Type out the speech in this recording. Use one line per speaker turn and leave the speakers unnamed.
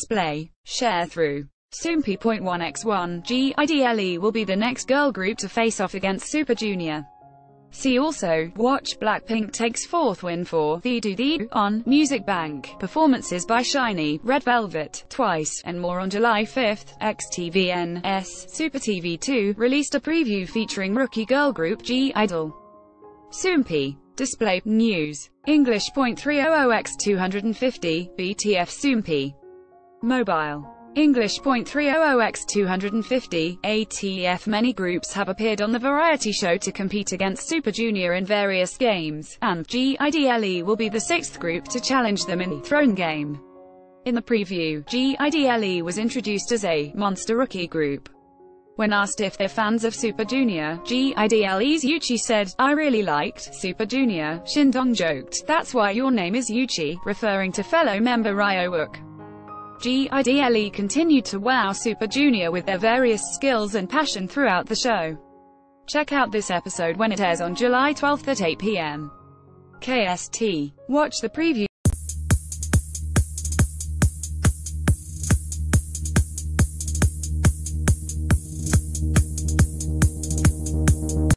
Display. Sharethrough. Soompi.1x1, I-DLE will be the next girl group to face off against Super Junior. See also, watch Blackpink takes fourth win for I-DLE on Music Bank, performances by SHINee, Red Velvet, Twice, and more on July 5. XTVN's Super TV2 released a preview featuring rookie girl group I-DLE. Soompi. Display. News. English. 300x250, BTF Soompi. Mobile. English. 300x250, ATF. Many groups have appeared on the variety show to compete against Super Junior in various games, and I-DLE will be the sixth group to challenge them in the Throne game. In the preview, I-DLE was introduced as a monster rookie group. When asked if they're fans of Super Junior, I-DLE's Yuchi said, "I really liked Super Junior." Shindong joked, "That's why your name is Yuchi," referring to fellow member Ryo-wook. I-DLE continued to wow Super Junior with their various skills and passion throughout the show. Check out this episode when it airs on July 12 at 8 p.m. KST. Watch the preview